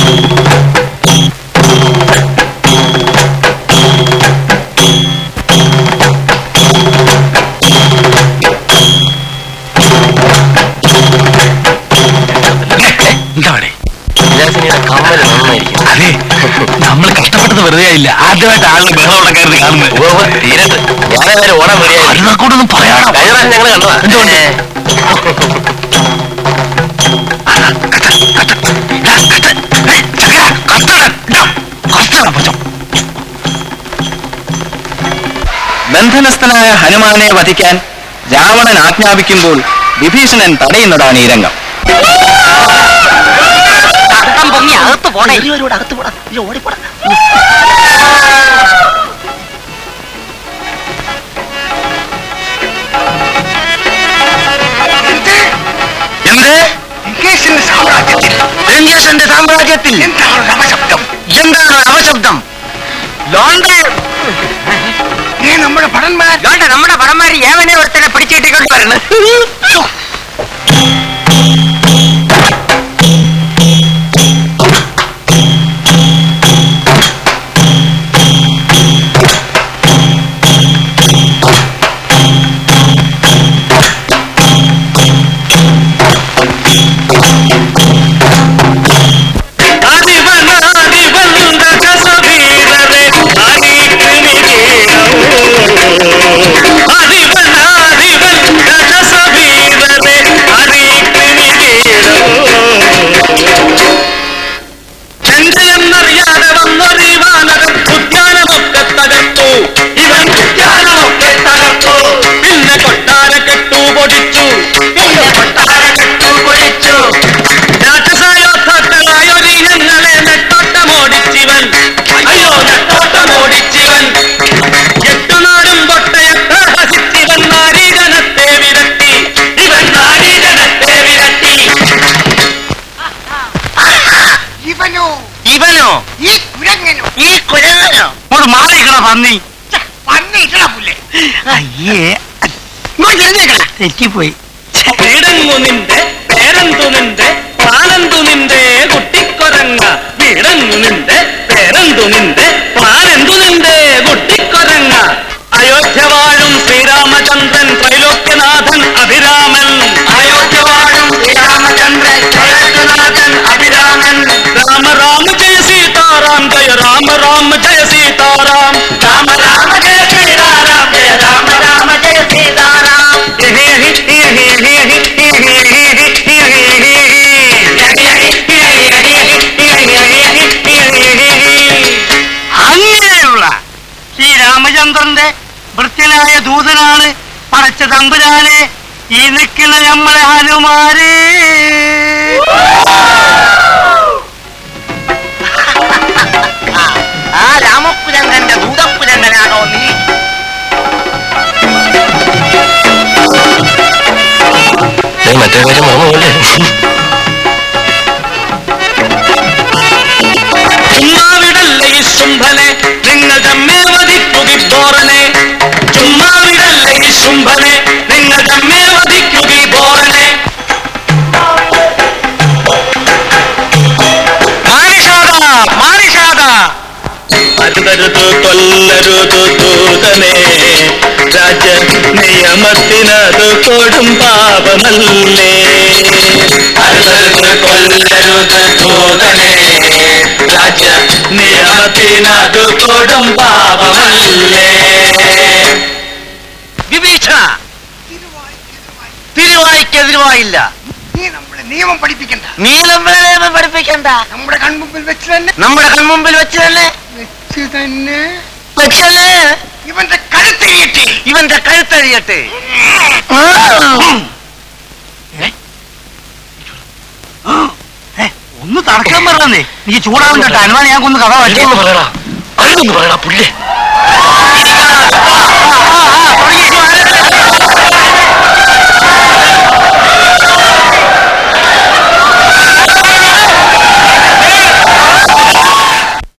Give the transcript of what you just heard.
അതെ, നമ്മൾ കഷ്ടപ്പെട്ടത് വെറുതെ ആയില്ല. ആദ്യമായിട്ട് ആളിന് ബഹളം ഉണ്ടാക്കായിരുന്നു കാണുന്നത്. ഓടാൻ അതിനൊന്നും പറയാം. ഞങ്ങൾ കണ്ടതാ. എന്തുകൊണ്ട് ബന്ധനസ്ഥനായ ഹനുമാനെ വധിക്കാൻ രാവണൻ ആജ്ഞാപിക്കുമ്പോൾ വിഭീഷണൻ തടയുന്നതാണ് ഈ രംഗം. അകത്ത് പോടാ, അകത്ത് പോടാ, ഓടിപ്പോടാ. സാമ്രാജ്യത്തിൽ എന്താണ് അവശബ്ദം? നമ്മുടെ ഭടന്മാർ ഏവനെ ഒരുത്തനെ പിടിച്ചിട്ടിക്കൊണ്ട് വരണം. തെറ്റിപ്പോയി. വീടങ്ങുനിന്റെ പേരന്തുനിന്റെ പാലന്തുനിന്റെ കുട്ടിക്കൊരങ്ങ. വീടങ്ങുനിന്റെ പേരന്തുനിന്റെ പാലന്തുനിന്റെ കുട്ടിക്കൊരങ്ങ. അയോധ്യ വാഴും ശ്രീരാമചന്ദ്രൻ ത്രൈലോക്യനാഥൻ അഭിരാമൻ. അയോധ്യ വാഴും ശ്രീരാമചന്ദ്രൻ ത്രൈലോക്യനാഥൻ അഭിരാമൻ. രാമ രാമ ജയ സീതാറാം ജയ രാമ രാമ ജയ സീതാറാം. രാമ രാമ ജയ സീതാറാം ജയ രാമ രാമ ജയ സീതാറാം. അങ്ങനെയുള്ള ശ്രീരാമചന്ദ്രന്റെ വൃത്യനായ ദൂതനാണ് പടച്ച തമ്പുരാനെ ഈ നിൽക്കുന്ന നമ്മളെ ഹനുമാരെ. ആ രാമപുരങ്കന്റെ ദൂതപുരങ്കനാണോ നീ? മറ്റേ കാര്യം മറന്നുപോലെ. ചുമ്മാവിടല്ലേ ഈ ശുംഭനെ നിങ്ങൾ തമ്മേ വധിക്കുകോറനെ. ചുമ്മാവിടല്ലേ ഈ ശുംഭനെ നിങ്ങൾ തമ്മേ വധിക്കുകോറനെ. അരുതരുത് കൊല്ലരുത് ദൂതനെ. രാജ നിയമത്തിനത് കൊടും പാപമല്ലേ. അരുതരുത് കൊല്ലരുത് ദൂതനെ. രാജ നിയമത്തിനത് കൊടും പാപമല്ലേ. വിഭീഷണ, തിരുവായിക്കെതിരുവായില്ല. നീ നമ്മളെ നിയമം പഠിപ്പിക്കണ്ട. നീ നമ്മളെ നിയമം പഠിപ്പിക്കണ്ട. നമ്മുടെ കൺമുമ്പിൽ വെച്ച് തന്നെ ഇവന്റെ കഴുത്തഴിയട്ടെ. ഒന്ന് തടക്കാൻ പറഞ്ഞേ. നീ ചൂടാവുന്ന ഹനുമാൻ ഞാൻ കൊന്ന് കഥ പറ്റിയെന്ന് പറയടാ. പുല്ലേ